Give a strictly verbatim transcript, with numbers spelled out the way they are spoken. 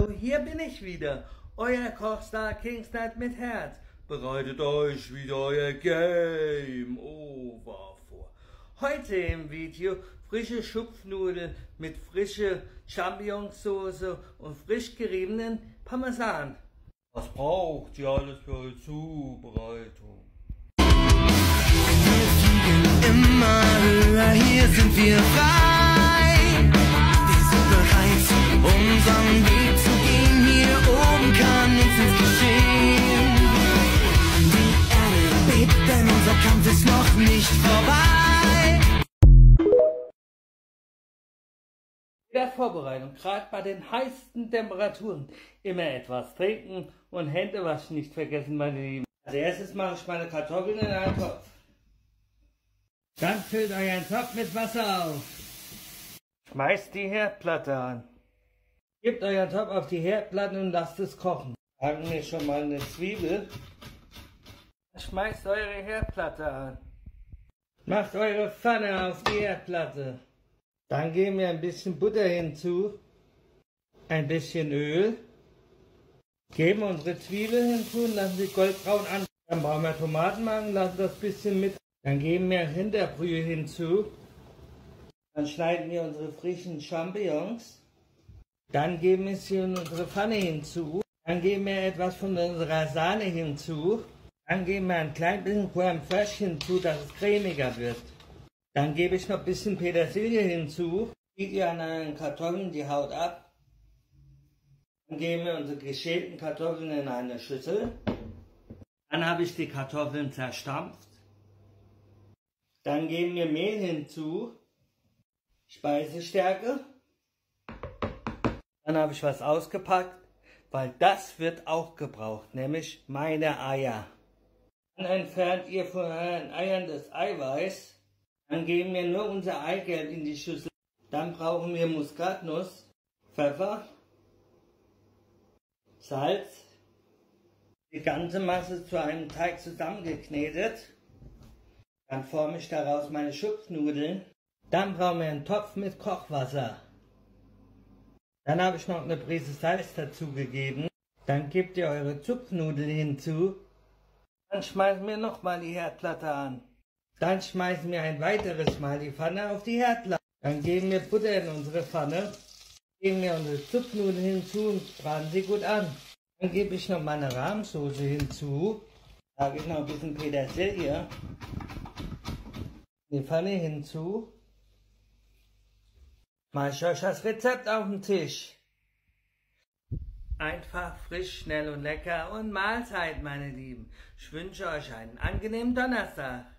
Hallo, hier bin ich wieder, euer Kochstar Kingsnight mit Herz. Bereitet euch wieder euer Game Over vor. Heute im Video frische Schupfnudeln mit frischer Champignonsauce und frisch geriebenen Parmesan. Was braucht ihr alles für eure Zubereitung? Wir fliegen immer höher, hier sind wir frei. Wir sind bereit, unseren Weg zu gehen. Hier oben kann nichts ins Geschehen. Die Erde bebt, denn unser Kampf ist noch nicht vorbei. In der Vorbereitung, gerade bei den heißesten Temperaturen, immer etwas trinken und Hände waschen nicht vergessen, meine Lieben. Als erstes mache ich meine Kartoffeln in einen Topf. Dann füllt euren Topf mit Wasser auf. Schmeißt die Herdplatte an. Gebt euren Topf auf die Herdplatte und lasst es kochen. Packen wir schon mal eine Zwiebel. Schmeißt eure Herdplatte an. Macht eure Pfanne auf die Herdplatte. Dann geben wir ein bisschen Butter hinzu, ein bisschen Öl, geben unsere Zwiebeln hinzu und lassen sie goldbraun an. Dann brauchen wir Tomatenmark und lassen das bisschen mit. Dann geben wir Rinderbrühe hinzu. Dann schneiden wir unsere frischen Champignons. Dann geben wir sie in unsere Pfanne hinzu. Dann geben wir etwas von unserer Sahne hinzu. Dann geben wir ein klein bisschen Crème Fraiche hinzu, dass es cremiger wird. Dann gebe ich noch ein bisschen Petersilie hinzu. Zieht ihr an euren Kartoffeln die Haut ab. Dann geben wir unsere geschälten Kartoffeln in eine Schüssel. Dann habe ich die Kartoffeln zerstampft. Dann geben wir Mehl hinzu. Speisestärke. Dann habe ich was ausgepackt, weil das wird auch gebraucht, nämlich meine Eier. Dann entfernt ihr von euren Eiern das Eiweiß. Dann geben wir nur unser Eigelb in die Schüssel. Dann brauchen wir Muskatnuss, Pfeffer, Salz. Die ganze Masse zu einem Teig zusammengeknetet. Dann forme ich daraus meine Schupfnudeln. Dann brauchen wir einen Topf mit Kochwasser. Dann habe ich noch eine Prise Salz dazugegeben. Dann gebt ihr eure Zupfnudeln hinzu. Dann schmeißen wir nochmal die Herdplatte an. Dann schmeißen wir ein weiteres Mal die Pfanne auf die Herdplatte. Dann geben wir Butter in unsere Pfanne. Geben wir unsere Zupfnudeln hinzu und braten sie gut an. Dann gebe ich noch meine Rahmsoße hinzu. Sage ich noch ein bisschen Petersilie. Die Pfanne hinzu. Mache ich euch das Rezept auf den Tisch. Einfach, frisch, schnell und lecker und Mahlzeit, meine Lieben. Ich wünsche euch einen angenehmen Donnerstag.